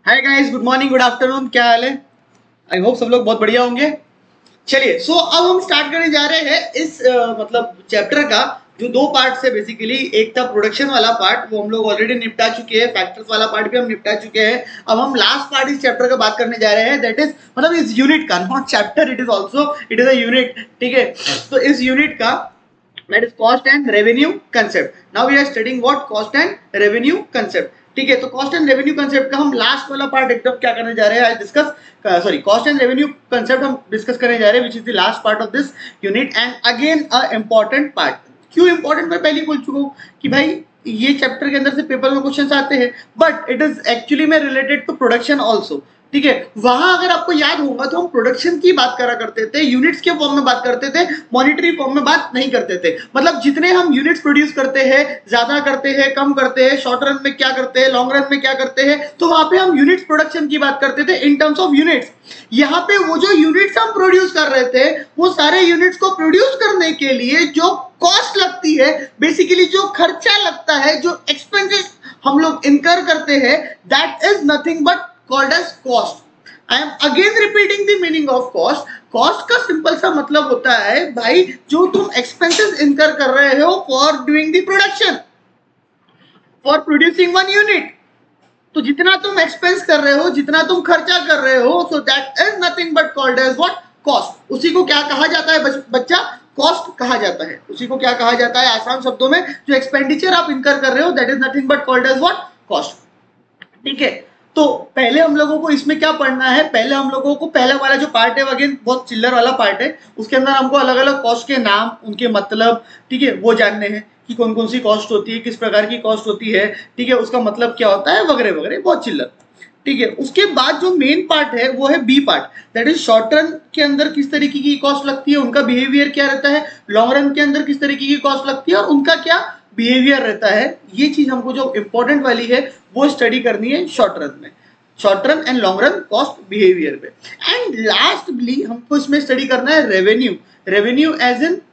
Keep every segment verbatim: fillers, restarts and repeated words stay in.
हाय guys, good morning, good afternoon, क्या हाल है? आई होप सब लोग बहुत बढ़िया होंगे। चलिए, सो so, अब हम स्टार्ट करने जा रहे हैं इस uh, मतलब चैप्टर का जो दो पार्ट से बेसिकली। एक था प्रोडक्शन वाला पार्ट, वो हम लोग ऑलरेडी निपटा चुके हैं। फैक्टर्स वाला पार्ट भी हम निपटा चुके हैं। अब हम लास्ट पार्ट इस चैप्टर का बात करने जा रहे हैं, दैट इज मतलब इस यूनिट का, not chapter, it is also it is a unit. ठीक है, तो इस यूनिट का that is cost and revenue concept. Now we are studying what cost and revenue concept. ठीक है, तो कॉस्ट एंड रेवेन्यू कंसेप्ट का हम लास्ट वाला पार्ट एकदम क्या करने जा रहे हैं, discuss sorry cost and revenue concept हम डिस्कस करने जा रहे हैं, which is the last part of this unit and again a important part. क्यों इम्पोर्टेंट? मैं पहले बोल चुका हूँ कि भाई ये चैप्टर के अंदर से पेपर में क्वेश्चन आते हैं, बट इट इज एक्चुअली में रिलेटेड टू प्रोडक्शन ऑल्सो। ठीक है, वहां अगर आपको याद होगा तो हम प्रोडक्शन की बात करा करते थे, यूनिट्स के फॉर्म में बात करते थे, मॉनिटरी फॉर्म में बात नहीं करते थे। मतलब जितने हम यूनिट्स प्रोड्यूस करते हैं, ज्यादा करते हैं, कम करते हैं, शॉर्ट रन में क्या करते हैं, लॉन्ग रन में क्या करते हैं, तो वहां पे हम यूनिट्स प्रोडक्शन की बात करते थे इन टर्म्स ऑफ यूनिट्स। यहाँ पे वो जो यूनिट्स हम प्रोड्यूस कर रहे थे, वो सारे यूनिट्स को प्रोड्यूस करने के लिए जो कॉस्ट लगती है, बेसिकली जो खर्चा लगता है, जो एक्सपेंसेस हम लोग इनकर करते हैं, that is nothing but called as cost. I am again repeating the meaning of cost. Cost का सिंपल सा मतलब होता है भाई, जो तुम expenses incur कर रहे हो for doing the production, for producing one unit. तो जितना तुम expense कर रहे हो, जितना तुम खर्चा कर रहे हो, so that is nothing but called as what? Cost. उसी को क्या कहा जाता है बच्चा? कॉस्ट कहा जाता है। उसी को क्या कहा जाता है आसान शब्दों में? जो एक्सपेंडिचर आप इनकर कर रहे हो, that is nothing but called as what? Cost. ठीक है, तो पहले हम लोगों को इसमें क्या पढ़ना है? पहले हम लोगों को पहले वाला जो पार्ट है, अगेन बहुत चिल्लर वाला पार्ट है, उसके अंदर हमको अलग अलग कॉस्ट के नाम, उनके मतलब, ठीक है, वो जानने हैं कि कौन कौन सी कॉस्ट होती है, किस प्रकार की कॉस्ट होती है, ठीक है, उसका मतलब क्या होता है, वगैरह वगैरह, बहुत चिल्लर। ठीक है, उसके बाद जो मेन पार्ट है वो है B part, that is short run के अंदर किस तरीके की कॉस्ट लगती है, उनका बिहेवियर क्या रहता है, लॉन्ग रन के अंदर किस तरीके की कॉस्ट लगती है और उनका क्या बिहेवियर रहता है। ये चीज हमको जो इंपॉर्टेंट वाली है वो स्टडी करनी है शॉर्ट रन में, short run and long run cost behaviour पे। एंड लास्टली हमको इसमें स्टडी करना है रेवेन्यू। रेवेन्यू एज इन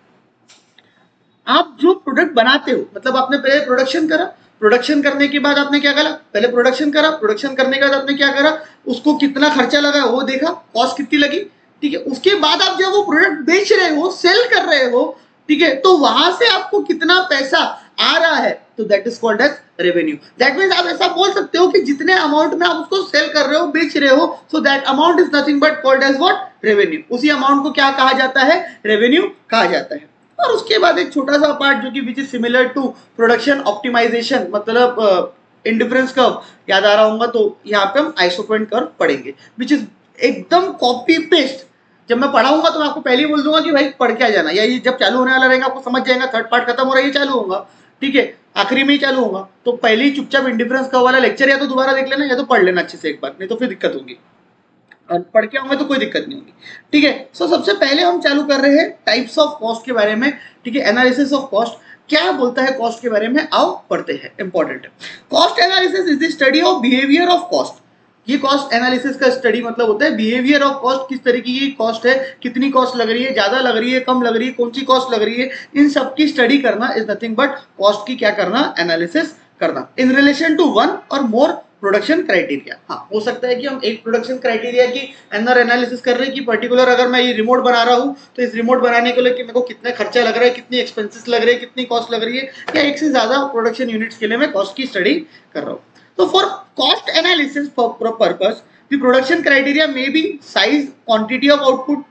आप जो प्रोडक्ट बनाते हो, मतलब आपने पहले प्रोडक्शन करा, प्रोडक्शन करने के बाद आपने क्या करा, पहले प्रोडक्शन करा, प्रोडक्शन करने के बाद आपने क्या करा, उसको कितना खर्चा लगा वो देखा, कॉस्ट कितनी लगी। ठीक है, उसके बाद आप जब वो प्रोडक्ट बेच रहे हो, सेल कर रहे हो, ठीक है, तो वहां से आपको कितना पैसा आ रहा है, तो that is called as revenue. That means आप ऐसा बोल सकते हो कि जितने अमाउंट में आप उसको सेल कर रहे हो, बेच रहे हो, so that amount is nothing but called as what? Revenue. उसी अमाउंट को क्या कहा जाता है? रेवेन्यू कहा जाता है। और उसके बाद एक छोटा सा पार्ट जो कि which is similar to production optimisation, मतलब इंडिफरेंस कर्व याद आ रहा होगा, तो यहाँ पे हम आइसोपॉइंट कर्व पढ़ेंगे, विच इज एकदम कॉपी पेस्ट। जब मैं पढ़ाऊंगा तो मैं आपको पहले ही बोल दूंगा कि भाई पढ़ के आ जाना, या ये जब चालू होने वाला रहेगा आपको समझ जाएगा, थर्ड पार्ट खत्म हो रहा है, ये चालू होगा, ठीक है, आखिरी में ही चालू होगा, तो पहले ही चुपचाप इंडिफरेंस कर्व वाला लेक्चर या तो दोबारा देख लेना या तो पढ़ लेना अच्छे से एक बार, नहीं तो फिर दिक्कत होगी, और पढ़ के आऊंगा तो कोई दिक्कत नहीं होगी। ठीक है, सो सबसे पहले हम चालू कर रहे हैं टाइप्स ऑफ कॉस्ट के बारे में। ठीक है, एनालिसिस ऑफ कॉस्ट क्या बोलता है कॉस्ट के बारे में, आओ पढ़ते हैं, इंपॉर्टेंट है। Cost analysis is the study of behaviour of cost. ये कॉस्ट एनालिसिस का स्टडी मतलब होता है बिहेवियर ऑफ कॉस्ट, किस तरीके की कॉस्ट है, कितनी कॉस्ट लग रही है, ज्यादा लग रही है, कम लग रही है, कौन सी कॉस्ट लग रही है, इन सब की स्टडी करना इज नथिंग बट कॉस्ट की क्या करना, एनालिसिस करना इन रिलेशन टू वन और मोर प्रोडक्शन क्राइटेरिया। हाँ, हो सकता है कि हम एक प्रोडक्शन क्राइटेरिया की अंदर एनालिसिस कर रहे हैं कि पर्टिकुलर अगर मैं ये रिमोट बना रहा हूँ तो इस रिमोट बनाने के लिए कि मेरे को कितना खर्चा लग रहा है, कितनी एक्सपेंसेस लग रहे हैं, कितनी कॉस्ट लग रही है, या एक से ज्यादा प्रोडक्शन यूनिट्स के लिए मैं कॉस्ट की स्टडी कर रहा हूँ। तो for cost analysis purpose the production criteria may be size, quantity of output,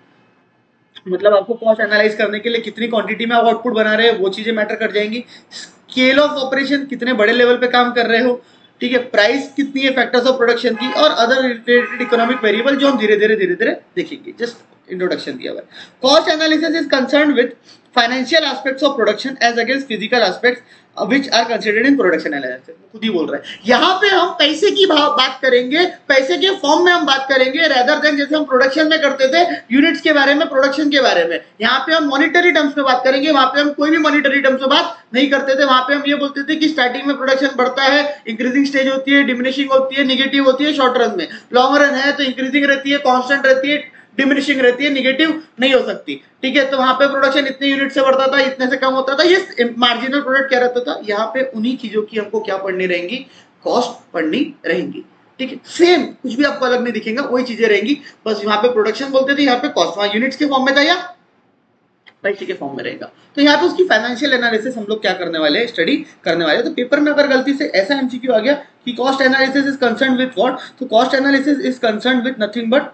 मतलब आपको कॉस्ट एनालाइज करने के लिए कितनी क्वांटिटी में आप आउटपुट बना रहे हो वो चीजें मैटर कर जाएंगी। स्केल ऑफ ऑपरेशन, कितने बड़े लेवल पे काम कर रहे हो, ठीक है, प्राइस कितनी है फैक्टर्स ऑफ प्रोडक्शन की, और अदर रिलेटेड इकोनॉमिक वेरिएबल जो हम धीरे धीरे धीरे धीरे देखेंगे, जस्ट इंट्रोडक्शन दिया हुआ है। Cost analysis is concern with financial aspects of production as against physical aspects which are considered in production analysis. खुद ही बोल रहा है, यहाँ पे हम पैसे की बात करेंगे, पैसे के फॉर्म में हम बात करेंगे, रेदर देन जैसे हम प्रोडक्शन में करते थे यूनिट्स के बारे में, प्रोडक्शन के बारे में, यहाँ पे हम मॉनिटरी टर्म्स में बात करेंगे, वहां पे हम कोई भी मॉनिटरी टर्म्स में बात नहीं करते थे। वहां पे हम ये बोलते थे कि स्टार्टिंग में प्रोडक्शन बढ़ता है, इंक्रीजिंग स्टेज होती है, डिमिनिशिंग होती है, निगेटिव होती है शॉर्ट रन में, लॉन्ग रन है तो इंक्रीजिंग रहती है, कॉन्स्टेंट रहती है, डिमिनिशिंग रहती है, निगेटिव नहीं हो सकती। ठीक है, तो वहां पे प्रोडक्शन इतने यूनिट से बढ़ता था, इतने से कम होता था, ये मार्जिनल प्रोडक्ट क्या रहता था। यहाँ पे उन्हीं चीजों की हमको क्या पढ़नी रहेंगी, कॉस्ट पढ़नी रहेंगी। ठीक है, सेम, कुछ भी आपको अलग नहीं दिखेगा, वही चीजें रहेंगी, बस यहाँ पे प्रोडक्शन बोलते थे, यहाँ पे कॉस्ट, वहाँ यूनिट्स के फॉर्म में था या पैसे के फॉर्म में रहेगा। तो यहाँ पे उसकी फाइनेंशियल एनालिसिस हम लोग क्या करने वाले हैं, स्टडी करने वाले हैं। तो पेपर में अगर गलती से ऐसा एमसीक्यू आ गया कि cost analysis is concern with what, तो cost analysis is concern with nothing but,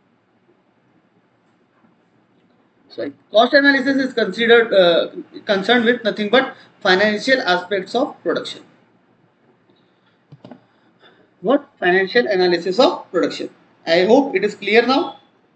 sorry, cost analysis is considered uh, concerned with nothing but financial aspects of production. What? Financial analysis of production. I hope it is clear now.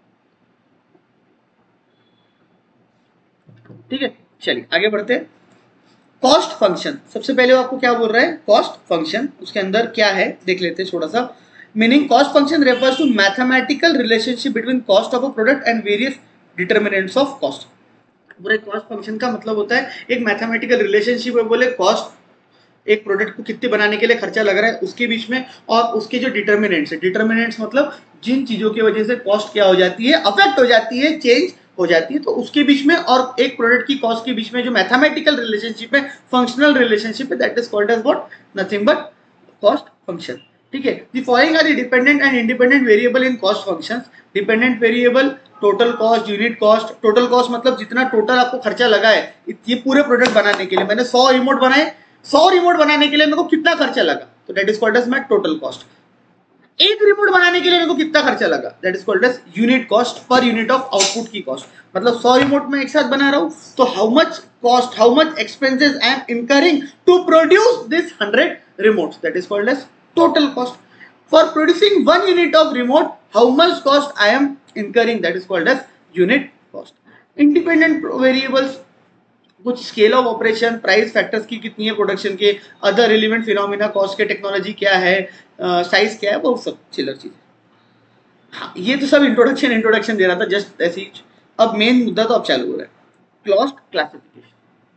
ठीक है, चलिए आगे बढ़ते हैं। Cost function, सबसे पहले वो आपको क्या बोल रहा है, कॉस्ट फंक्शन, उसके अंदर क्या है देख लेते हैं थोड़ा सा। Meaning cost function refers to mathematical relationship between cost of a product and various determinants of cost. पूरे कॉस्ट फंक्शन का मतलब होता है एक मैथमेटिकल रिलेशनशिप है, बोले कॉस्ट एक प्रोडक्ट को कितने बनाने के लिए खर्चा लग रहा है उसके बीच में, और उसके जो डिटर्मिनेंट्स है, डिटर्मिनेंट्स मतलब जिन चीजों की वजह से कॉस्ट क्या हो जाती है, अफेक्ट हो जाती है, चेंज हो जाती है, तो उसके बीच में और एक प्रोडक्ट की कॉस्ट के बीच में जो मैथमेटिकल रिलेशनशिप है, फंक्शनल रिलेशनशिप है, that is called as what, nothing but cost function. ठीक है, the following are the dependent and independent variable in cost functions. Dependent variable total cost, unit cost. Total cost मतलब जितना total आपको खर्चा लगा है ये पूरे प्रोडक्ट बनाने के लिए, मैंने सौ रिमोट बनाए, सौ रिमोट बनाने के लिए मेरे को कितना खर्चा लगा, तो that is called as my total cost. एक रिमोट बनाने के लिए मेरे को कितना खर्चा लगा, that is called as unit cost, per unit of output की कॉस्ट। मतलब सौ रिमोट में एक साथ बना रहा हूं तो how much cost, how much expenses I am incurring to produce this hundred remotes, that is called as total cost. For producing one unit of remote, how much cost I am incurring, that is called as unit cost. Independent variables, कुछ scale of operation, price factors की कितनी है production के, other relevant phenomena, cost के technology क्या है, size uh, क्या है, बहुत सब चिल्लर चीज। हाँ, ये तो सब इंट्रोडक्शन इंट्रोडक्शन दे रहा था जस्ट ऐसी। अब मेन मुद्दा तो अब चालू हो रहा है, cost classification.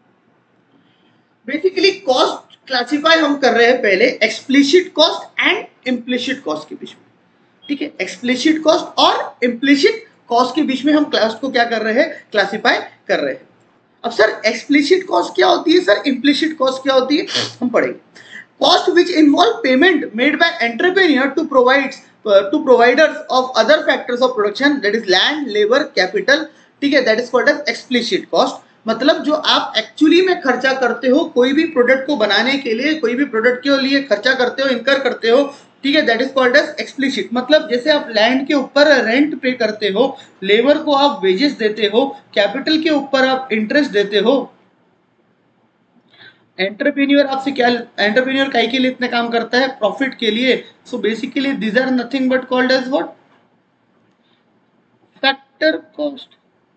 Basically cost classify हम कर रहे हैं पहले explicit cost and implicit cost के बीच में। ठीक है, एक्सप्लिसिट कॉस्ट और इम्प्लिसिट कॉस्ट के बीच में हम कॉस्ट को क्या कर रहे हैं, क्लासिफाई कर रहे हैं। अब सर एक्सप्लिसिट कॉस्ट क्या होती है, सर इम्प्लिसिट कॉस्ट क्या होती है, हम पढ़ेंगे। Cost which involve payment made by entrepreneur to provides to providers of other factors of production, that is land, labour, capital. ठीक है, that is called as explicit cost. मतलब जो आप एक्चुअली में खर्चा करते हो कोई भी प्रोडक्ट को बनाने के लिए, कोई भी प्रोडक्ट के लिए खर्चा करते हो, इनकर करते हो, ठीक है, that is called as explicit. मतलब जैसे आप लैंड के ऊपर रेंट पे करते हो, लेबर को आप वेजेस देते हो, कैपिटल के ऊपर आप इंटरेस्ट देते हो। एंटरप्रेन्योर आपसे क्या, एंटरप्रेन्योर काहे के लिए इतने काम करता है, प्रॉफिट के लिए। So basically these are nothing but called as what, factor cost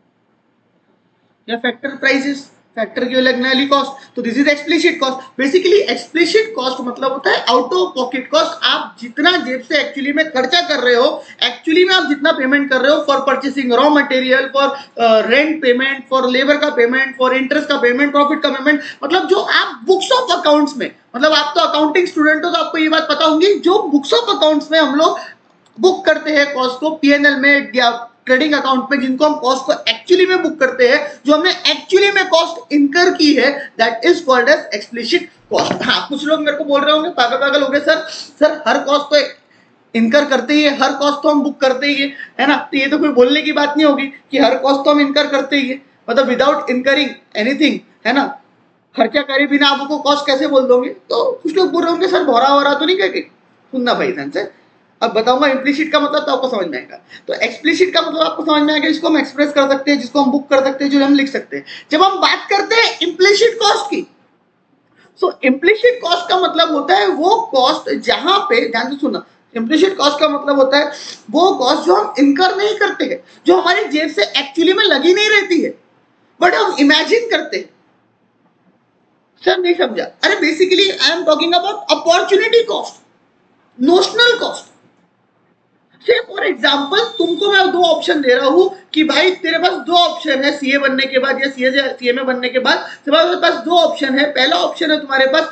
या फैक्टर प्राइसेस, फैक्टर की लगने वाली कॉस्ट। तो this is explicit cost. Basically explicit cost मतलब होता है आउट ऑफ पॉकेट कॉस्ट, आप जितना जेब से एक्चुअली में खर्चा कर रहे हो, एक्चुअली में आप जितना पेमेंट कर रहे हो for purchasing raw material, for rent payment, for labour का पेमेंट, फॉर इंटरेस्ट का पेमेंट, प्रॉफिट का पेमेंट, मतलब जो आप बुक्स ऑफ अकाउंट्स में, मतलब आप तो अकाउंटिंग स्टूडेंट हो तो आपको ये बात पता होगी, जो बुक्स ऑफ अकाउंट्स में हम लोग बुक करते हैं कॉस्ट को, पीएनएल में या ट्रेडिंग अकाउंट में जिनको हम कॉस्ट को एक्चुअली में बुक करते हैं, जो हमने एक्चुअली में कॉस्ट इनकर की है, that is called as explicit cost. हाँ, कुछ लोग मेरे को बोल रहे होंगे पागल पागल हो गए सर, सर हर कॉस्ट तो इनकर करते ही है, हर कॉस्ट तो हम बुक करते ही है, है ना। तो ये तो कोई बोलने की बात नहीं होगी कि हर कॉस्ट तो हम इनकर करते ही है, मतलब विदाउट इनकरिंग एनीथिंग, है ना, खर्चा करे बिना आपको कॉस्ट कैसे बोल दोगे। तो कुछ लोग बोल रहे होंगे सर भोरा वोरा तो नहीं कहेंगे, सुनना भाई ध्यान से। अब बताऊंगा इम्प्लिसिट का मतलब तो आपको समझ में आएगा। तो एक्सप्लिसिट का मतलब आपको समझ में आएगा, जिसको हम एक्सप्रेस कर सकते हैं, जिसको हम बुक कर सकते हैं, जो हम लिख सकते हैं। जब हम बात करते हैं इम्प्लिसिट कॉस्ट की, सो इम्प्लिसिट कॉस्ट का मतलब होता है वो कॉस्ट जहां पे, ध्यान से सुनना, इम्प्लिसिट कॉस्ट का मतलब होता है वो कॉस्ट जो हम इनकर नहीं करते हैं, जो हमारी जेब से एक्चुअली में लगी नहीं रहती है, बट हम इमेजिन करते हैं। सर नहीं समझा, अरे basically I am talking about opportunity cost, notional cost. Say for example तुमको मैं दो ऑप्शन दे रहा हूं कि भाई तेरे पास दो ऑप्शन है सीए बनने के बाद या सीए सीएमए बनने के बाद, तुम्हारे पास दो ऑप्शन है। पहला ऑप्शन है तुम्हारे पास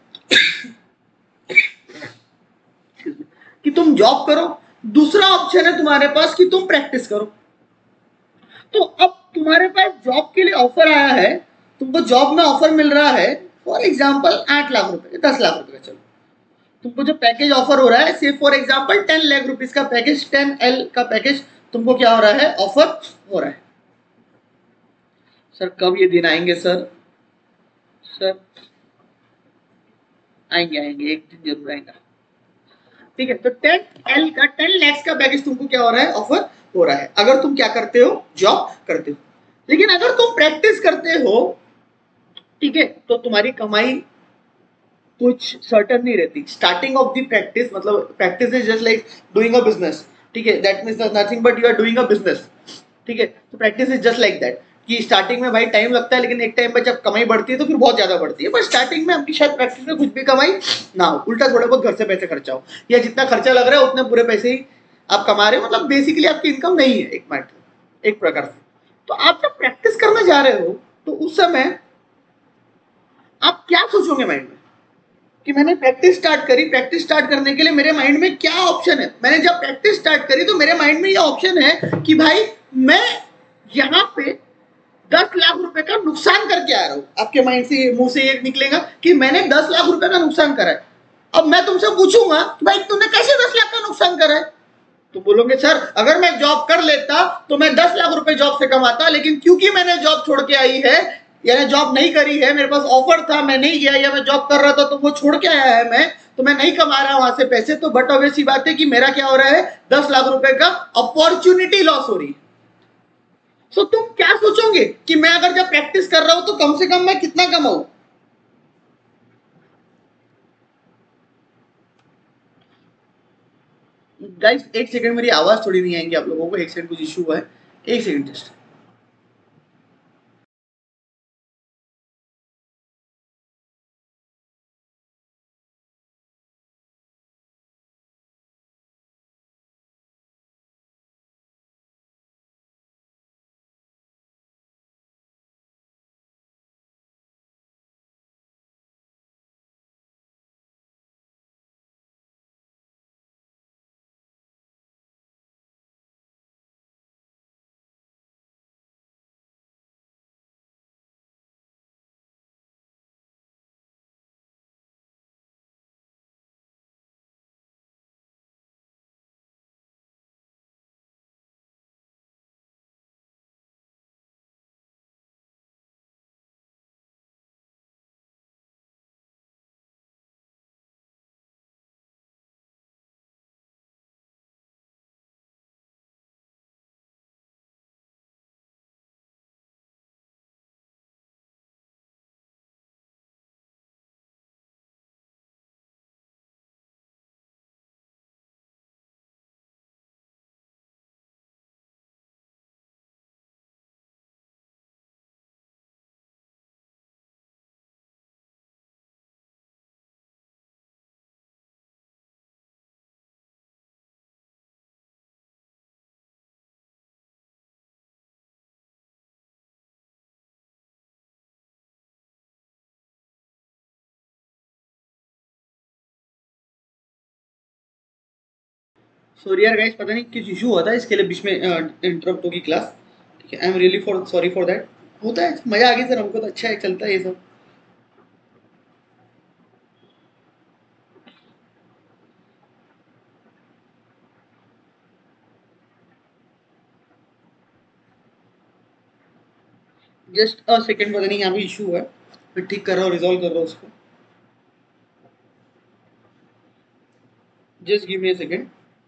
कि तुम जॉब करो, दूसरा ऑप्शन है तुम्हारे पास कि तुम प्रैक्टिस करो। तो अब तुम्हारे पास जॉब के लिए ऑफर आया है, तुमको जॉब में ऑफर मिल रहा है फॉर एग्जाम्पल आठ लाख रुपए, दस लाख रुपए का, चलो तुमको जो पैकेज ऑफर हो रहा है, say for example ten lakh rupees का पैकेज, टेन एल का पैकेज तुमको क्या हो रहा है, ऑफर हो रहा है। सर कब ये दिन आएंगे सर? सर आएंगे आएंगे, एक दिन जरूर आएगा। ठीक है, तो टेन एल का टेन लैक्स का पैकेज तुमको क्या हो रहा है, ऑफर हो रहा है, अगर तुम क्या करते हो, जॉब करते हो। लेकिन अगर तुम प्रैक्टिस करते हो, ठीक है, तो तुम्हारी कमाई कुछ सर्टन नहीं रहती। स्टार्टिंग ऑफ द प्रैक्टिस, मतलब practice is just like doing a business, ठीक है, that means nothing but you are doing a business, ठीक है। तो practice is just like that कि स्टार्टिंग में भाई टाइम लगता है, लेकिन एक टाइम पर जब कमाई बढ़ती है तो फिर बहुत ज्यादा बढ़ती है। पर स्टार्टिंग में आपकी शायद प्रैक्टिस में कुछ भी कमाई ना हो, उल्टा थोड़े बहुत घर से पैसे खर्चा हो, या जितना खर्चा लग रहा है उतने पूरे पैसे ही आप कमा रहे हो, मतलब बेसिकली आपकी इनकम नहीं है एक माइंड एक प्रकार से। तो आप जब प्रैक्टिस करने जा रहे हो तो उस समय आप क्या सोचोगे माइंड में कि मैंने प्रैक्टिस स्टार्ट करी, प्रैक्टिस स्टार्ट करने के लिए मेरे माइंड में क्या ऑप्शन है। मैंने जब प्रैक्टिस स्टार्ट करी तो मेरे माइंड में ये ऑप्शन है कि भाई मैं यहाँ पे दस लाख रुपए का नुकसान करके आ रहा हूं। आपके माइंड से मुंह से ये निकलेगा कि मैंने दस लाख रुपए का नुकसान करा है। अब मैं तुमसे पूछूंगा भाई तूने कैसे दस लाख का नुकसान करा है, तो बोलोगे सर अगर मैं जॉब कर लेता तो मैं दस लाख रुपए जॉब से कमाता, लेकिन क्योंकि मैंने जॉब छोड़ के आई है, यानी जॉब नहीं करी है, मेरे पास ऑफर था मैं नहीं गया, या मैं जॉब कर रहा था तो वो छोड़ के आया है मैं, तो मैं नहीं कमा रहा वहां से पैसे, तो बट ऑब्वियस सी बात है कि मेरा क्या हो रहा है, दस लाख रुपए का अपॉर्चुनिटी लॉस हो रही है। सो तुम क्या सोचोगे कि मैं अगर जब प्रैक्टिस कर रहा हूं तो कम से कम मैं कितना कमाऊं। गाइस एक सेकंड, मेरी आवाज थोड़ी नहीं आएंगी आप लोगों को, एक सेकंड कुछ इशू हुआ है, एक सेकंड जस्ट। सॉरी यार गाइस, पता नहीं किस इशू हुआ था, इसके लिए बीच में इंटरप्ट होगी क्लास, ठीक है, I am really for sorry for that. होता है, मजा आ गई सर, हमको तो अच्छा है, चलता है ये सब। जस्ट अ सेकंड, पता नहीं यहाँ पे इशू है, मैं ठीक कर रहा हूँ, रिजॉल्व कर रहा हूँ उसको, just give me a second.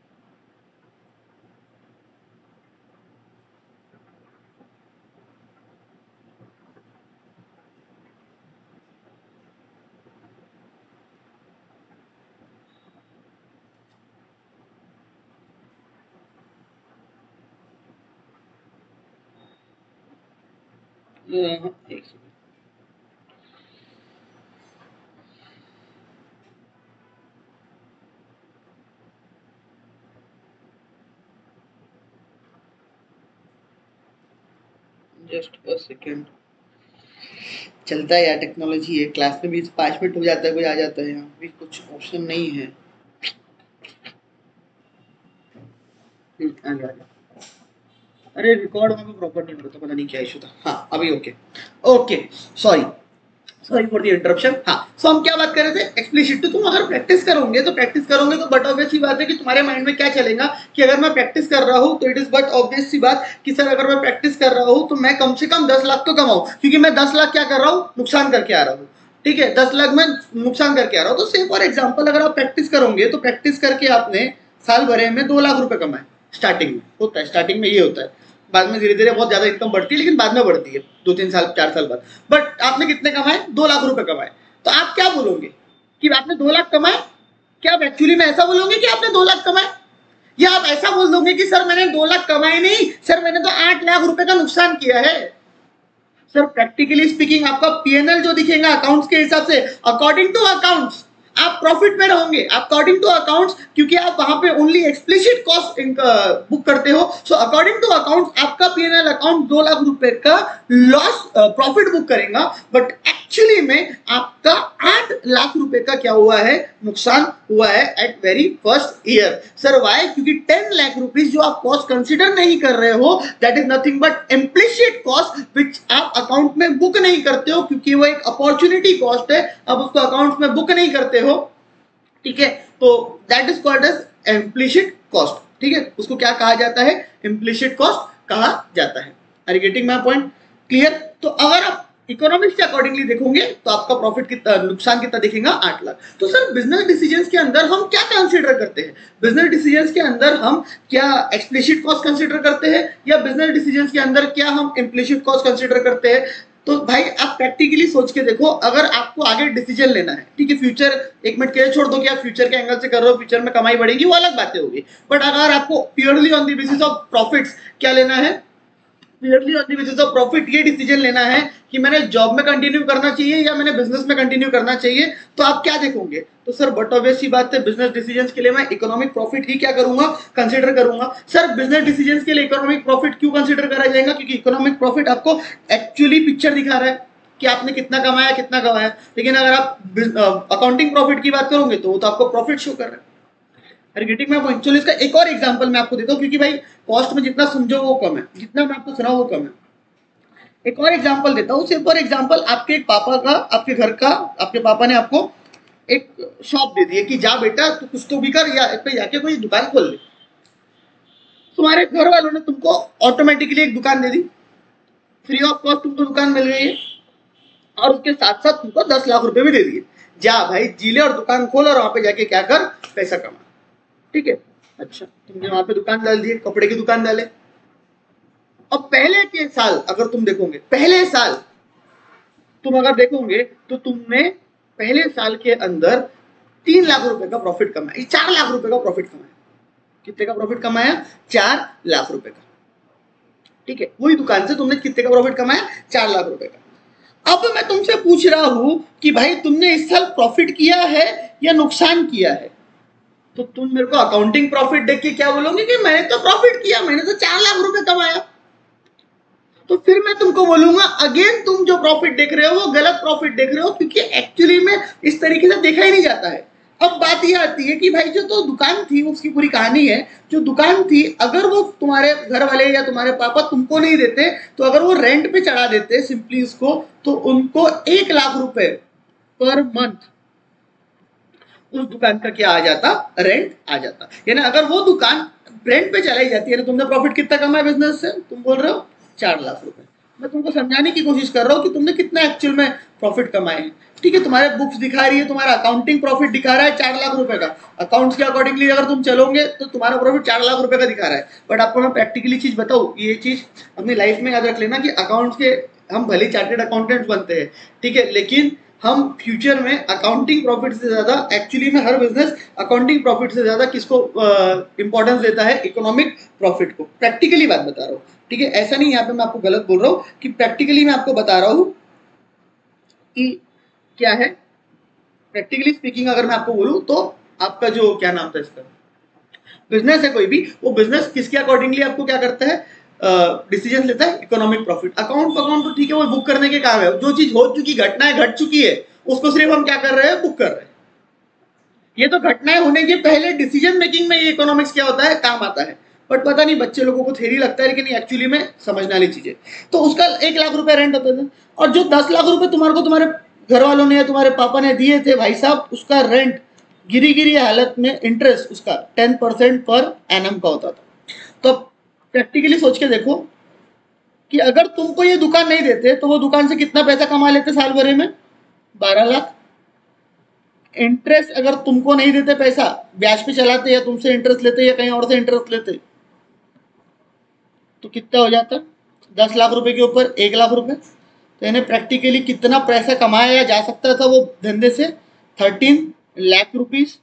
एक सेकंड, जस्ट अ सेकंड। चलता है यार, टेक्नोलॉजी है, क्लास में भी पाँच मिनट हो जाता है, कोई आ जाता है, यहाँ भी कुछ ऑप्शन नहीं है। ठीक, आ गया आ गया। अरे रिकॉर्ड वहाँ पे प्रॉपर नहीं हो रहा था, पता नहीं क्या इशू था। हाँ अभी okay, okay sorry. Sorry for the interruption. हाँ, सो हम क्या बात कर रहे थे, एक्सप्लिसिट। तो तुम अगर प्रैक्टिस करोगे तो प्रैक्टिस करोगे तो बट ऑब्वियस सी बात है कि तुम्हारे माइंड में क्या चलेगा कि अगर मैं प्रैक्टिस कर रहा हूँ तो इट इज बट ऑब्वियस सी बात कि सर अगर मैं प्रैक्टिस कर रहा हूँ तो मैं कम से कम दस लाख तो कमाऊं, क्योंकि मैं दस लाख क्या कर रहा हूँ, नुकसान करके आ रहा हूँ। ठीक है, दस लाख में नुकसान करके आ रहा हूँ। तो से फॉर एग्जाम्पल अगर आप प्रैक्टिस करोगे तो प्रैक्टिस करके आपने साल भरे में दो लाख रुपए कमाए, स्टार्टिंग में होता है, स्टार्टिंग में ये होता है, बाद में धीरे धीरे बहुत ज्यादा इनकम बढ़ती है, लेकिन बाद में बढ़ती है दो तीन साल चार साल बाद। बट आपने कितने कमाए, दो लाख रुपए कमाए। तो आप क्या बोलोगे कि आपने दो लाख कमाए? क्या आप एक्चुअली में ऐसा बोलोगे कि आपने दो लाख कमाए, या आप ऐसा बोल दोगे कि सर मैंने दो लाख कमाए नहीं सर, मैंने तो आठ लाख रुपए का नुकसान किया है? सर प्रैक्टिकली स्पीकिंग आपका पीएनएल जो दिखेगा अकाउंट्स के हिसाब से, अकॉर्डिंग टू अकाउंट्स आप प्रॉफिट में रहोगे, अकॉर्डिंग टू अकाउंट्स, क्योंकि आप वहां पे ओनली एक्सप्लिसिट कॉस्ट बुक करते हो। सो अकॉर्डिंग टू अकाउंट्स आपका पीएनएल अकाउंट दो लाख रुपए का लॉस प्रॉफिट बुक करेगा, बट एक्चुअली में आपका आठ लाख रुपए का क्या हुआ है, नुकसान हुआ है at very first year. Sir why? क्योंकि टेन लाख रुपीज जो आप कॉस्ट कंसीडर नहीं कर रहे हो, that is nothing but implicit cost which आप अकाउंट में बुक नहीं करते हो, क्योंकि वो एक अपॉर्चुनिटी कॉस्ट है, आप उसको अकाउंट में बुक नहीं करते हो। ठीक है, तो that is called as implicit cost. ठीक है, उसको क्या कहा जाता है, इम्प्लिसिट कॉस्ट कहा जाता है। Are you getting my point? Clear? तो अगर आप इकोनॉमिक्स के अकॉर्डिंगली देखोगे तो आपका प्रॉफिट कितना, नुकसान कितना दिखेगा, आठ लाख। तो सर बिजनेस डिसीजंस के अंदर हम क्या कंसीडर करते हैं? बिजनेस डिसीजंस के अंदर हम क्या एक्सप्लिसिट कॉस्ट कंसीडर करते हैं, या बिजनेस डिसीजंस के अंदर क्या हम इम्प्लिसिट कॉस्ट कंसीडर करते हैं? तो भाई आप प्रैक्टिकली सोच के देखो, अगर आपको आगे डिसीजन लेना है, ठीक है, फ्यूचर एक मिनट के लिए छोड़ दो कि आप फ्यूचर के एंगल से कर रहे हो, फ्यूचर में कमाई बढ़ेगी, वो अलग बातें होगी। बट अगर आपको purely on the basis of profits क्या लेना है, purely on the basis of profit ये डिसीजन लेना है कि मैंने जॉब में कंटिन्यू करना चाहिए या मैंने बिजनेस में कंटिन्यू करना चाहिए, तो आप क्या देखोगे? तो सर बट ऑब्वियस सी बात है, बिजनेस डिसीजंस के लिए मैं इकोनॉमिक प्रॉफिट ही क्या करूंगा, कंसीडर करूंगा। सर बिजनेस डिसीजंस के लिए इकोनॉमिक प्रॉफिट क्यों कंसीडर करा जाएगा? क्योंकि इकोनॉमिक प्रॉफिट आपको एक्चुअली पिक्चर दिखा रहा है कि आपने कितना कमाया, कितना कमाया। लेकिन अगर आप अकाउंटिंग प्रॉफिट की बात करोगे तो वो तो आपको प्रॉफिट शो कर रहा है। अरे गेटिंग माय पॉइंट? चलो इसका एक और एग्जांपल मैं आपको देता हूं, क्योंकि भाई कॉस्ट में जितना समझो वो कम है, जितना मैं आपको सुनाऊं वो कम है। एक और एग्जांपल देता हूं, सिर्फ और एग्जांपल आपके पापा का, आपके घर का, आपके पापा ने आपको एक शॉप दे दी है कि जा बेटा तू कुछ तो भी कर, या पे जाके कोई दुकान खोल ले। तुम्हारे घर वालों ने तुमको ऑटोमेटिकली एक दुकान दे दी, फ्री ऑफ कॉस्ट तुमको दुकान मिल गई है, और उसके साथ साथ तुमको दस लाख रुपए भी दे दिए, जा भाई जी ले और दुकान खोल और वहां पे जाके क्या कर, पैसा कमा। ठीक है, अच्छा तुमने वहां पे दुकान डाल दी, कपड़े की दुकान डाले। अब पहले के साल अगर तुम देखोगे, पहले साल तुम अगर देखोगे तो तुमने पहले साल के अंदर तीन लाख रुपए का प्रॉफिट कमाया, चार लाख रुपए का प्रॉफिट कमाया। कितने का प्रॉफिट कमाया? चार लाख रुपए का। ठीक है, वही दुकान से तुमने कितने का प्रॉफिट कमाया? चार लाख रुपए का। अब मैं तुमसे पूछ रहा हूं कि भाई तुमने इस साल प्रॉफिट किया है या नुकसान किया है? तो तुम मेरे को अकाउंटिंग प्रॉफिट देख के क्या बोलोगे कि मैंने तो प्रॉफिट किया, मैंने तो चार लाख रुपए कमाया। तो फिर मैं तुमको बोलूंगा अगेन तुम जो प्रॉफिट देख रहे हो वो गलत प्रॉफिट देख रहे हो, क्योंकि एक्चुअली में इस तरीके से देखा ही नहीं जाता है। अब बात ये आती है कि भाई जो तो दुकान थी उसकी पूरी कहानी है, जो दुकान थी अगर वो तुम्हारे घर वाले या तुम्हारे पापा तुमको नहीं देते, तो अगर वो रेंट पे चढ़ा देते सिंपली उसको, तो उनको एक लाख रुपए पर मंथ उस दुकान का क्या आ जाता, रेंट आ जाता। यानी अगर वो दुकान रेंट पे चलाई जाती है ना, तुमने प्रॉफिट कितना कमाया बिजनेस से? तुम बोल रहे हो चार लाख रुपए। मैं तुमको समझाने की कोशिश कर रहा हूँ कि तुमने कितना एक्चुअल में प्रॉफिट कमाए हैं। ठीक है, तुम्हारे बुक्स दिखा रही है, तुम्हारा अकाउंटिंग प्रॉफिट दिखा रहा है चार लाख रुपए का, अकाउंट्स के अकॉर्डिंगली अगर तुम चलोगे तो तुम्हारा प्रॉफिट चार लाख रुपए का दिखा रहा है। बट आपको मैं प्रैक्टिकली चीज बताऊँ, ये चीज अपनी लाइफ में याद रख लेना कि अकाउंट्स के हम भले चार्टेड अकाउंटेंट्स बनते हैं, ठीक है, लेकिन हम फ्यूचर में अकाउंटिंग प्रॉफिट से ज्यादा, एक्चुअली में हर बिजनेस अकाउंटिंग प्रॉफिट से ज्यादा किसको इंपॉर्टेंस uh, देता है? इकोनॉमिक प्रॉफिट को। प्रैक्टिकली बात बता रहा हूँ, ठीक है, ऐसा नहीं यहाँ पे मैं आपको गलत बोल रहा हूँ, कि प्रैक्टिकली मैं आपको बता रहा हूँ कि क्या है। प्रैक्टिकली स्पीकिंग अगर मैं आपको बोलूँ तो आपका जो क्या नाम था इसका, बिजनेस है कोई भी, वो बिजनेस किसके अकॉर्डिंगली आपको क्या करता है, डिसीजन uh, लेता है? Economic profit. अकाउंट अकाउंट तो ठीक है, वो बुक करने के काम है, जो चीज हो चुकी, घटनाएं घट चुकी है, उसको सिर्फ हम क्या कर रहे हैं, बुक कर रहे हैं। ये तो घटनाएं होने के पहले डिसीजन मेकिंग में ये इकोनॉमिक्स क्या होता है, काम आता है। बट पता नहीं बच्चे लोगों को थ्योरी लगता है, लेकिन एक्चुअली में समझने वाली चीजें। तो उसका एक लाख रुपए रेंट होता था, और जो दस लाख रुपए तुम्हारे को तुम्हारे घर वालों ने या तुम्हारे पापा ने दिए थे भाई साहब, उसका रेंट गिरी गिरी हालत में इंटरेस्ट उसका टेन परसेंट पर एनम का होता था। तो प्रैक्टिकली सोच के देखो कि अगर तुमको ये दुकान नहीं देते तो वो दुकान से कितना पैसा कमा लेते साल भरे में, बारह लाख। इंटरेस्ट अगर तुमको नहीं देते पैसा, ब्याज पे चलाते या तुमसे इंटरेस्ट लेते या कहीं और से इंटरेस्ट लेते, तो कितना हो जाता, दस लाख रुपए के ऊपर एक लाख रुपए। तो इन्हें प्रैक्टिकली कितना पैसा कमाया जा सकता था वो धंधे से, थर्टीन लाख रुपीस।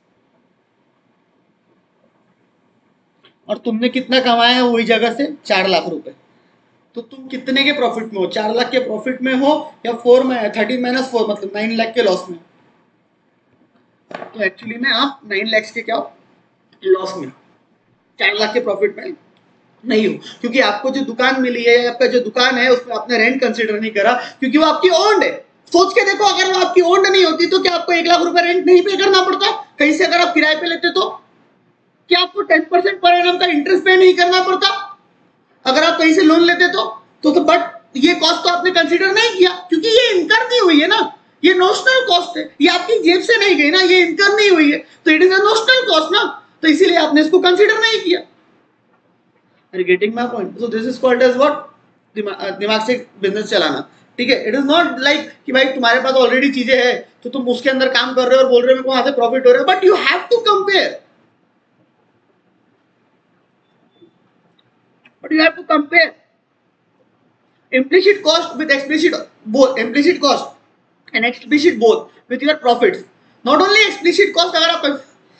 और तुमने कितना कमाया है वही जगह से, चार लाख रुपए। तो तुम कितने के प्रॉफिट में हो, चार लाख के प्रॉफिट में हो या फोर में, थर्टीन माइनस फोर मतलब नाइन लाख के लॉस में। तो एक्चुअली में आप नाइन लाख के क्या हो, लॉस में, चार लाख के प्रॉफिट में नहीं हो। क्योंकि आपको जो दुकान मिली है, आपका जो दुकान है उसमें आपने रेंट कंसीडर नहीं करा, क्योंकि वो आपकी ओन्ड है। सोच के देखो, अगर वो आपकी ओन्ड नहीं होती तो क्या आपको एक लाख रुपए रेंट नहीं पे करना पड़ता कहीं से? अगर आप किराए पे लेते तो क्या आपको टेन परसेंट पर एनम का इंटरेस्ट पे नहीं करना पड़ता? अगर आप कहीं से लोन लेते तो तो, तो बट ये कॉस्ट तो आपने कंसीडर नहीं किया, क्योंकि ये इनकम नहीं हुई है ना, ये नोशनल कॉस्ट है, ये आपकी जेब से नहीं गई ना, ये इनकम नहीं हुई है, तो it is a notional cost ना, तो इसीलिए आपने इसको कंसीडर नहीं किया। Are you getting my point? So this is called as what? दिमाग से बिजनेस चलाना, ठीक है। इट इज नॉट लाइक कि भाई तुम्हारे पास ऑलरेडी चीजें हैं तो तुम उसके अंदर काम कर रहे हो और बोल रहे हो मेरे को वहां से प्रॉफिट हो रहा है, but you have to compare, but you have to compare implicit cost with explicit, both implicit cost and explicit both with your profits. Not only explicit cost, अगर आप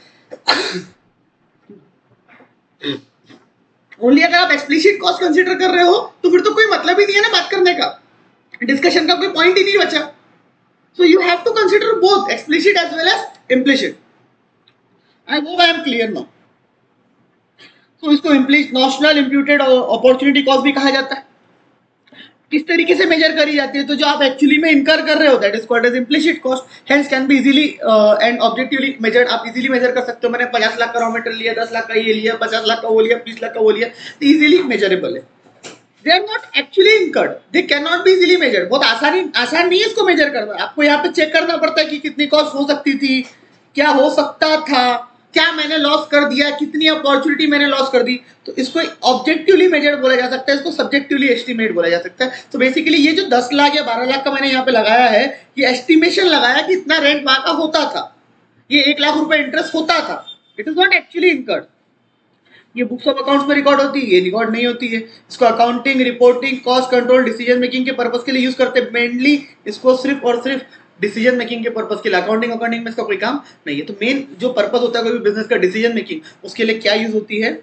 ओनली अगर आप एक्सप्लिसिट कॉस्ट कंसीडर कर रहे हो तो फिर तो कोई मतलब ही नहीं है ना बात करने का, डिस्कशन का कोई पॉइंट ही नहीं बचा। So you have to consider both explicit as well as implicit. I hope I am clear now. So इसको implicit notional imputed opportunity cost भी कहा जाता है। किस तरीके से मेजर करी जाती है, तो जो आप एक्चुअली में इनकर कर रहे हो that is called as implicit cost, hence can be easily and objectively measured. आप इजीली मेजर कर सकते हो, मैंने पचास लाख का रॉ मटेरियल लिया, दस लाख का ये लिया, पचास लाख का वो लिया, बीस लाख का वो लिया, तो इजीली मेजरेबल है। They are not actually incurred, they can not be easily measured. बहुत आसानी आसान नहीं है इसको मेजर करना, आपको यहाँ पे चेक करना पड़ता है कि कितनी कॉस्ट हो सकती थी, क्या हो सकता था, क्या मैंने लॉस कर दिया, कितनी अपॉर्चुनिटी मैंने लॉस कर दी। तो इसको ऑब्जेक्टिवली मेजर्ड बोला जा सकता है, इसको सब्जेक्टिवली एस्टिमेट बोला जा सकता है। तो बेसिकली ये जो दस लाख या बारह लाख का मैंने यहाँ पे लगाया है, ये एस्टिमेशन लगाया कि इतना रेंट वहां का होता था, ये एक लाख रुपए इंटरेस्ट होता था। It is not actually incurred. ये बुक्स ऑफ अकाउंट्स में रिकॉर्ड होती है, ये रिकॉर्ड नहीं होती है। इसको accounting, reporting, cost control, decision making के पर्पज के लिए यूज करते हैं। मेनली इसको सिर्फ और सिर्फ डिसीजन मेकिंग के पर्पस के लिए, अकाउंटिंग अकाउंटिंग में इसका कोई काम नहीं है। तो मेन जो पर्पस होता है कोई भी बिजनेस का, डिसीजन मेकिंग, उसके लिए क्या यूज होती है,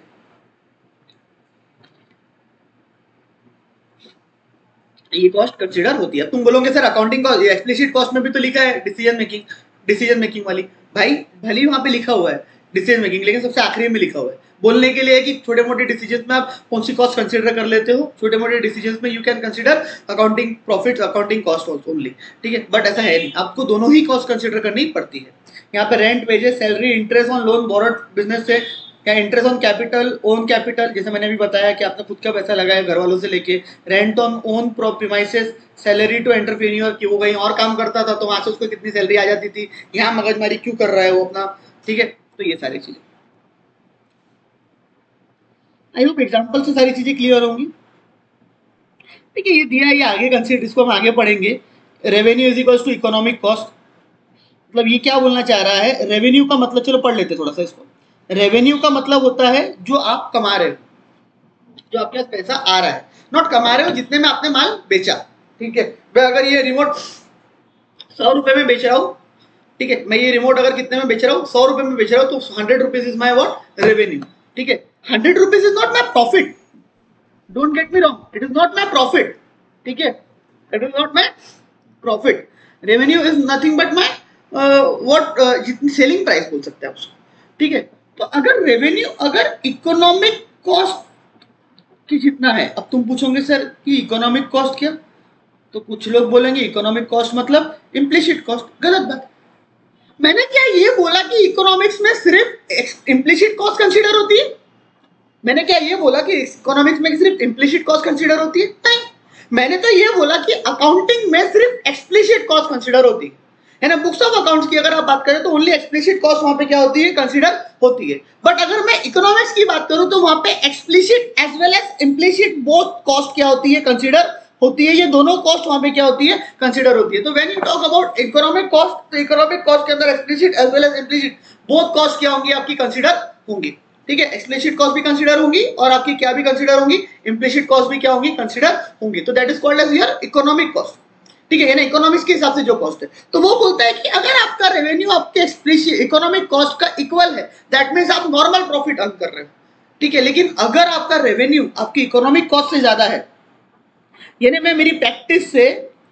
ये कॉस्ट कंसीडर होती है। तुम बोलोगे सर अकाउंटिंग का एक्सप्लिसिट कॉस्ट में भी तो लिखा है डिसीजन मेकिंग, डिसीजन मेकिंग वाली, भाई भले वहां पे लिखा हुआ है डिसीजन मेकिंग, लेकिन सबसे आखिरी में लिखा हुआ है बोलने के लिए कि छोटे मोटे डिसीजन में आप कौन सी कॉस्ट कंसीडर कर लेते हो। छोटे मोटे डिसीजन में you can consider accounting profit, accounting cost also only, ठीक है। बट ऐसा है नहीं, आपको दोनों ही कॉस्ट कंसीडर करनी पड़ती है। यहाँ पे rent, wages, salary, interest on loan borrowed business से, या interest on capital, own capital, जैसे मैंने भी बताया कि आपने खुद का पैसा लगाया घर वालों से लेके, rent on own premises, salary to entrepreneur कि वो कहीं और काम करता था तो वहां से उसको कितनी सैलरी आ जाती थी, यहाँ मगजमारी क्यों कर रहा है वो अपना, ठीक है। तो ये सारी चीजें, आई होप एग्जाम्पल से सारी चीजें क्लियर होंगी, ठीक है। ये दिया, ये आगे कंसीडर, इसको हम आगे पढ़ेंगे। Revenue is equals to economic cost, मतलब ये क्या बोलना चाह रहा है, रेवेन्यू का मतलब, चलो पढ़ लेते थोड़ा सा इसको। रेवेन्यू का मतलब होता है जो आप कमा रहे हो, जो आपके पास पैसा आ रहा है, नॉट कमा रहे हो जितने में आपने माल बेचा, ठीक है। मैं अगर ये रिमोट सौ रुपए में बेच रहा हूँ, ठीक है, मैं ये रिमोट अगर कितने में बेच रहा हूँ, सौ रुपए में बेच रहा हूँ, तो hundred rupees is my what, revenue, ठीक है। Hundred rupees is not my profit, don't get me wrong, it is not my profit, ठीक है, it is not my profit. Revenue is nothing but my what, जितनी selling price बोल सकते हैं आप उसको, ठीक है। तो अगर रेवेन्यू, अगर इकोनॉमिक कॉस्ट की जितना है, अब तुम पूछोगे सर कि इकोनॉमिक कॉस्ट क्या, तो कुछ लोग बोलेंगे इकोनॉमिक कॉस्ट मतलब इम्प्लिसिट कॉस्ट, गलत बात। मैंने क्या ये बोला कि इकोनॉमिक्स में सिर्फ इम्प्लिसिट कॉस्ट कंसीडर होती है? मैंने क्या ये बोला कि इकोनॉमिक्स में सिर्फ इम्प्लिसिट कॉस्ट कंसीडर होती है? नहीं, मैंने तो ये बोला कि अकाउंटिंग में सिर्फ एक्सप्लिसिट कॉस्ट कंसीडर होती है ना। बुक्स ऑफ अकाउंट्स की अगर आप बात करें तो ओनली एक्सप्लिसिट कॉस्ट वहां पे क्या होती है, कंसीडर होती है। बट अगर मैं इकोनॉमिक्स की बात करूं तो वहां पे explicit as well as implicit both cost क्या होती है, कंसीडर होती है। ये दोनों कॉस्ट वहां पे क्या होती है, कंसीडर होती है। तो when you talk about economic cost, तो इकोनॉमिक कॉस्ट के अंदर explicit as well as implicit both cost क्या होंगी, आपकी कंसीडर होंगी। ठीक है, एक्सप्लिसिट कॉस्ट भी कंसीडर होंगी और आपकी क्या भी कंसीडर होंगी, इम्प्लिसिट कॉस्ट भी क्या होंगी, कंसीडर होंगी। तो that is called as your economic cost. ठीक है ना, इकोनॉमिक्स के हिसाब से जो कॉस्ट है। तो वो बोलता है कि अगर आपका रेवेन्यू आपके एक्सप्लिसिट इकोनॉमिक कॉस्ट का इक्वल है, दैट मींस आप नॉर्मल प्रॉफिट अर्न कर रहे हो। ठीक है, लेकिन अगर आपका रेवेन्यू आपकी इकोनॉमिक कॉस्ट से ज्यादा है, यानी मैं मेरी प्रैक्टिस से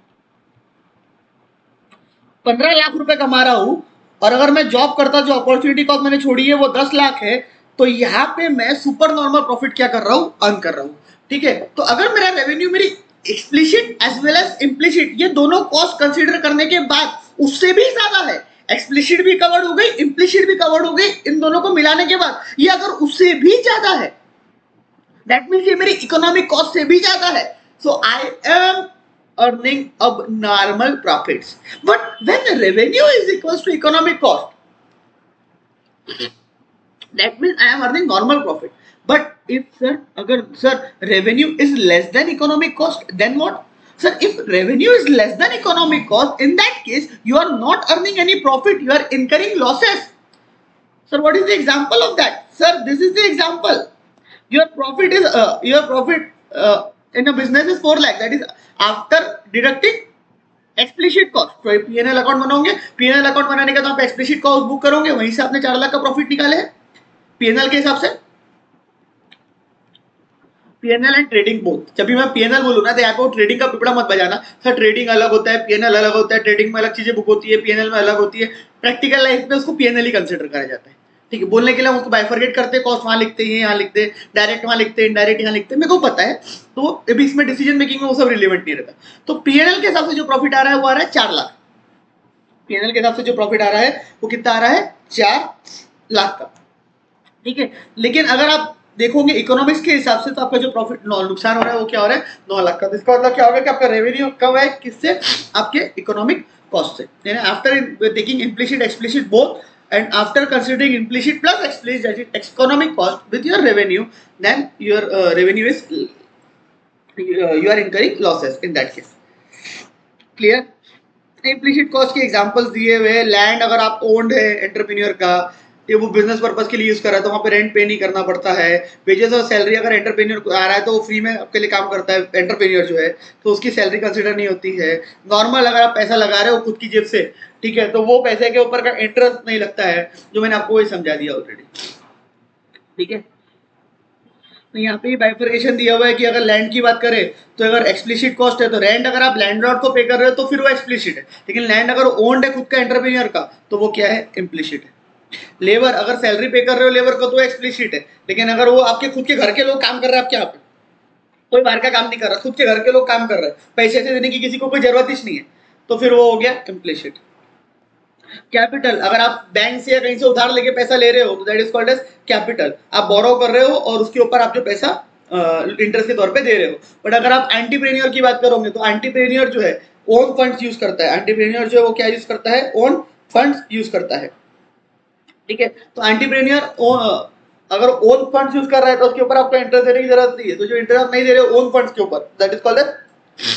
पंद्रह लाख रुपए कमा रहा हूं और अगर मैं जॉब करता, जो अपॉर्चुनिटी कॉस्ट मैंने छोड़ी है वो दस लाख है, तो यहाँ पे मैं सुपर नॉर्मल प्रॉफिट क्या कर रहा हूं, अर्न कर रहा हूं। ठीक है, तो अगर मेरा रेवेन्यू मेरी explicit as well as implicit ये दोनों कॉस्ट कंसीडर करने के बाद उससे भी ज्यादा है, एक्सप्लिसिट भी कवर्ड हो गई, इम्प्लिसिट भी कवर्ड हो गई, इन दोनों को मिलाने के बाद ये अगर उससे भी ज्यादा है, दैट मीन्स ये मेरी इकोनॉमिक कॉस्ट से भी ज्यादा है। So I am earning abnormal profits. But when revenue is equals to economic cost, that means I am earning normal profit. But if sir, agar sir revenue is less than economic cost, then what? Sir, if revenue is less than economic cost, in that case you are not earning any profit, you are incurring losses. Sir, what is the example of that? Sir, this is the example. Your profit is uh, your profit uh, in a business is four lakh. That is after deducting explicit cost. तो P N L account बनाओगे, P N L account बनाने के बाद आप explicit cost book करोगे, वहीं से आपने चार लाख का प्रॉफिट निकाले है पी एन एल के हिसाब से। P N L and trading both. जब भी मैं पी एन एल बोलूँ ना तो यहाँ पे ट्रेडिंग का पिपड़ा मत बजाना। सर ट्रेडिंग अलग होता है, पी एन एल अलग होता है, ट्रेडिंग में अलग चीजें बुक होती है, पी एन एल में अलग होती है। प्रैक्टिकल लाइफ में उसको पी एन एल ही कंसिडर करा जाता है। ठीक है, बोलने के लिए हम उसको बाइफरगेट करते हैं, कॉस्ट वहां लिखते हैं, यहाँ लिखते हैं, डायरेक्ट वहां लिखते हैं, इनडायरेक्ट यहाँ लिखते हैं, मेरे को पता है। तो अभी इसमें डिसीजन मेकिंग में वो सब रिलेवेंट नहीं रहता। तो पीएनएल के हिसाब से जो प्रॉफिट आ रहा है वो आ रहा है चार लाख। पीएनएल के हिसाब से जो प्रॉफिट आ रहा है वो कितना आ रहा है, चार लाख का। ठीक है, लेकिन अगर आप देखोगे इकोनॉमिक्स के हिसाब से तो आपका जो प्रॉफिट नुकसान हो रहा है वो क्या हो रहा है, नौ लाख का। तो इसका मतलब क्या होगा कि आपका रेवेन्यू कम है, किससे, आपके इकोनॉमिक कॉस्ट से। यानी after taking implicit explicit both and after considering implicit plus explicit that is economic cost with your revenue, then your uh, revenue is uh, you are incurring losses in that case. Clear? Implicit cost के examples दिए हुए, land अगर आप owned है entrepreneur का, ये वो business purpose के लिए यूज कर रहा है तो वहाँ पे रेंट पे नहीं करना पड़ता है। वेजेस और सैलरी अगर एंटरप्रेन्योर आ रहा है तो वो फ्री में आपके लिए काम करता है एंटरप्रेन्योर जो है, तो उसकी सैलरी कंसिडर नहीं होती है। नॉर्मल अगर आप पैसा लगा रहे हो खुद की जेब से, ठीक है, तो वो पैसे के ऊपर का इंटरेस्ट नहीं लगता है, जो मैंने आपको वही समझा दिया ऑलरेडी। ठीक है, तो यहाँ पे बाइफरकेशन दिया हुआ है कि अगर लैंड की बात करें तो अगर एक्सप्लिसिट कॉस्ट है तो रेंट अगर आप लैंडलॉर्ड को पे कर रहे हो तो फिर वो एक्सप्लिसिट है, लेकिन लैंड अगर ओन्ड है खुद का एंटरप्रेन्योर का तो वो क्या है, इम्प्लिसिट है। लेबर अगर सैलरी पे कर रहे हो लेबर को तो एक्सप्लिसिट है, लेकिन अगर वो आपके खुद के घर के लोग काम कर रहे हैं, आपके यहाँ पे कोई बाहर का काम नहीं कर रहा, खुद के घर के लोग काम कर रहे हैं, पैसे से देने की किसी को कोई जरूरत ही नहीं है, तो फिर वो हो गया इम्प्लिसिट। कैपिटल अगर आप बैंक से या कहीं से उधार लेके पैसा ले रहे हो तो that is called as capital. आप बोरो कर रहे हो और उसके ऊपर आप जो पैसा इंटरेस्ट के तौर पे दे रहे हो। बट अगर आप एंटीप्रेन्योर की बात करोगे तो एंटीप्रेन्योर जो है ओन फंड्स यूज करता है। एंटीप्रेन्योर जो है वो क्या यूज करता है, ओन फंड्स यूज करता है। ठीक है, तो एंटीप्रेन्योर अगर ओन फंड्स यूज कर रहा है तो उसके ऊपर आपको इंटरेस्ट देने की जरूरत नहीं है। तो जो इंटरेस्ट नहीं दे रहे हो ओन फंड्स के ऊपर, that is called as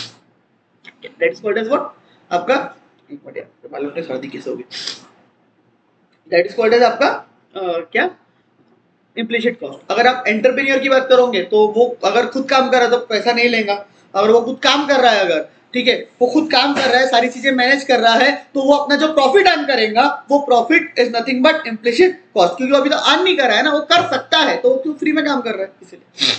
that is called as what, आपका एक मिनट यार मालूम नहीं सर्दी कैसे होगी, दैट इज कॉल्ड एज आपका uh, क्या, इम्प्लिसिट कॉस्ट। अगर आप एंटरप्रेन्योर की बात करोगे तो वो अगर खुद काम कर रहा है तो पैसा नहीं लेगा। अगर वो खुद काम कर रहा है, अगर ठीक है वो खुद काम कर रहा है, सारी चीजें मैनेज कर रहा है, तो वो अपना जो प्रॉफिट अर्न करेगा वो profit is nothing but implicit cost, क्योंकि अभी तो अर्न नहीं कर रहा है ना, वो कर सकता है तो क्यों फ्री में काम कर रहा है इसलिए।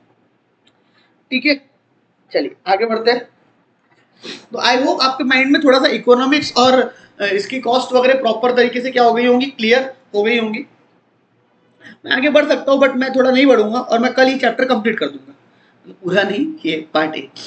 ठीक है, चलिए आगे बढ़ते हैं। तो आई होप आपके माइंड में थोड़ा सा इकोनॉमिक्स और इसकी कॉस्ट वगैरह प्रॉपर तरीके से क्या हो गई होंगी, क्लियर हो गई होंगी। मैं आगे बढ़ सकता हूँ बट मैं थोड़ा नहीं बढ़ूंगा और मैं कल ही चैप्टर कंप्लीट कर दूंगा, पूरा नहीं, ये पार्ट ए।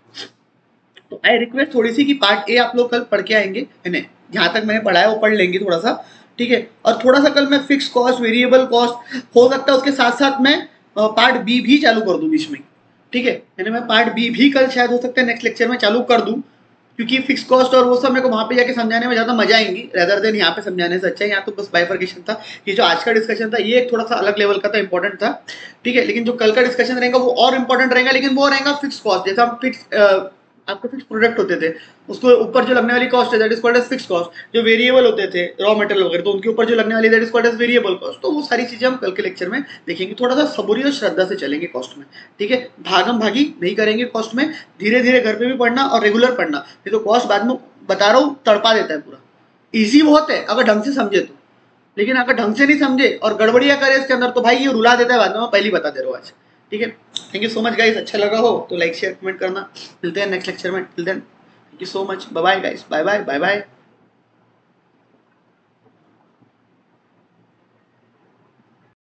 तो आई रिक्वेस्ट थोड़ी सी कि पार्ट ए आप लोग कल पढ़ के आएंगे, जहां तक मैंने पढ़ा है वो पढ़ लेंगे थोड़ा सा। ठीक है, और थोड़ा सा कल मैं फिक्स कॉस्ट, वेरिएबल कॉस्ट, हो सकता है उसके साथ साथ मैं पार्ट बी भी चालू कर दूं बीच में। ठीक है, यानी मैं पार्ट बी भी कल शायद हो सकता है नेक्स्ट लेक्चर में चालू कर दूं, क्योंकि फिक्स कॉस्ट और वो सब मेरे को वहां पे जाके समझाने में ज़्यादा मजा आएंगी रेदर देन यहाँ पे समझाने से अच्छा है। यहाँ तो बस बाइफर्केशन था, ये जो आज का डिस्कशन था ये एक थोड़ा सा अलग लेवल का था, इंपॉर्टेंट था, ठीक है। लेकिन जो कल का डिस्कशन रहेगा वो और इंपॉर्टेंट रहेगा, लेकिन वो रहेगा फिक्स कॉस्ट। जैसे हम फिक्स आपके फिक्स प्रोडक्ट होते थे, उसके ऊपर जो लगने वाली कॉस्ट है that is called as fix cost. जो वेरिएबल होते थे रॉ मटेरियल वगैरह, तो उनके ऊपर जो लगने वाली that is called as variable cost. तो वो सारी चीजें हम कल के लेक्चर में देखेंगे, थोड़ा सा सबूरी और श्रद्धा से चलेंगे कॉस्ट में, ठीक है। भागम भागी नहीं करेंगे कॉस्ट में, धीरे धीरे घर पे भी पढ़ना और रेगुलर पढ़ना, नहीं तो कॉस्ट बाद में बता रहा हूँ तड़पा देता है पूरा। इजी बहुत है अगर ढंग से समझे तो, लेकिन अगर ढंग से नहीं समझे और गड़बड़िया करे इसके अंदर तो भाई ये रुला देता है बाद में, मैं पहले ही बता दे रहा हूँ आज, ठीक है। Thank you so much guys, अच्छा लगा हो तो लाइक शेयर कमेंट करना। मिलते हैं नेक्स्ट लेक्चर में, till then thank you so much, bye bye guys, bye bye bye bye.